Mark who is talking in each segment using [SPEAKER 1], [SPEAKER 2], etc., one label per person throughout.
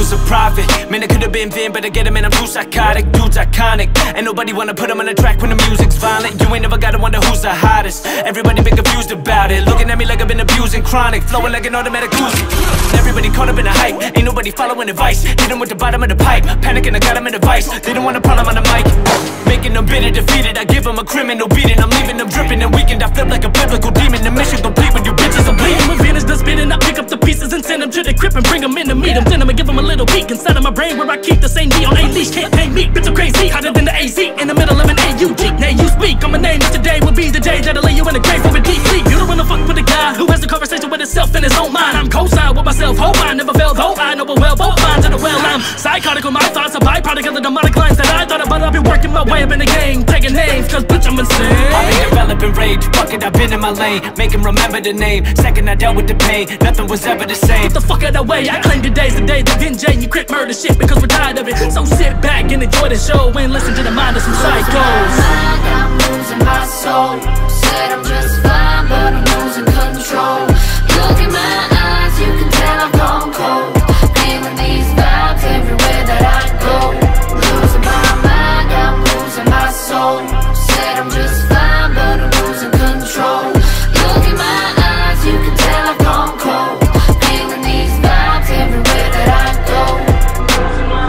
[SPEAKER 1] was a prophet. Man, it could've been Vin, but I get him and I'm too psychotic. Dude's iconic, ain't nobody wanna put him on the track when the music's violent. You ain't never gotta wonder who's the hottest. Everybody been confused about it, looking at me like I've been abusing chronic, flowing like an automatic music. Everybody caught up in the hype, ain't nobody following advice. Hit him with the bottom of the pipe, panicking, I got him in a vice. They don't want a problem on the mic, making them bitter, defeated. I give them a criminal beating, I'm leaving them dripping and weakened. I flip like a biblical demon, the mission complete when you bitches are bleeding.
[SPEAKER 2] My advantage done spinning, I pick up the pieces and send them to the crib and bring them in to meet them. Then I'ma give them a little peek inside of my brain where I keep the same D on a leash. Can't hang me, bitch, I'm crazy, hotter than the AC in the middle of an AUG. Now you speak, on my name today will be the day that'll lay you in a grave for a deep sleep. You don't wanna fuck with a guy who has a conversation with himself in his own mind. I'm co-signed with myself, hope I never fail, though I know it well, both minds in the well. I'm psychotic with my thoughts, a byproduct of the demonic lines that I thought about. I've been working my way up in the game, taking names, cause bitch, I'm insane.
[SPEAKER 1] I've been developing rage, fuck it, I've been in my lane. Make him remember the name, second I dealt with the pain, nothing was ever the same.
[SPEAKER 2] Get the fuck out of the way, I claim today's the day that Vin J and you crit murder shit because we're tired of it. So sit back and enjoy the show and listen to the mind of some psychos.
[SPEAKER 3] I'm losing my soul. Said I'm just fine, but I'm losing control. Look in my eyes, you can tell I've gone cold. Feeling these vibes everywhere that I go. Losing my mind, I'm losing my soul. Said I'm just fine, but I'm losing control. Look in my eyes, you can tell I've gone cold. Feeling these vibes everywhere that I go. Losing my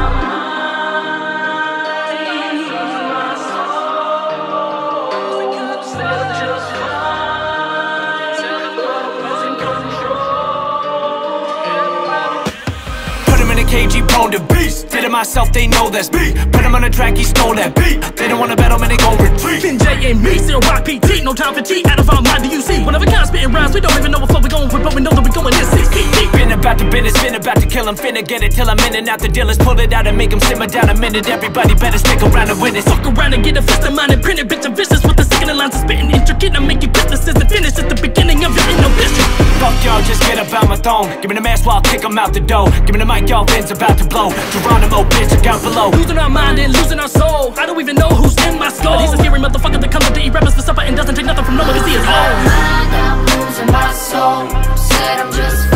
[SPEAKER 3] mind, losing my soul. Said I'm just fine, said I'm losing control.
[SPEAKER 1] Put him in a cage, he prone to beast. Did it myself, they know that's me. Put him on the track, he stole that beat. They don't wanna battle, man, they gon' retreat.
[SPEAKER 2] Vin J and me, still rock PT, no time for cheat. Out of our mind, do you see? One of a kind spitting rhymes, we don't even know what flow we going with, but we know that we going in 6 feet deep.
[SPEAKER 1] Been about to business, been about to kill him. Finna get it till I'm in and out the dealers. Pull it out and make him simmer down a minute. Everybody better stick around and witness.
[SPEAKER 2] Fuck around and get a fist of mine and print it, bitch, I'm vicious with the sickening lines of spitting intricate. I make you businesses and finish at the beginning of your inhibition.
[SPEAKER 1] Fuck y'all, just get up out my throne. Give me the mask while I'll kick him out the door. Give me the mic, y'all Vin's about to blow. Geronimo, bitch, look out below.
[SPEAKER 2] Losing our mind and losing our soul. I don't even know who's in my skull. But he's a scary motherfucker that comes up to eat rappers for supper and doesn't take nothing from no one to see his own.
[SPEAKER 3] I'm losing my soul. Said I'm just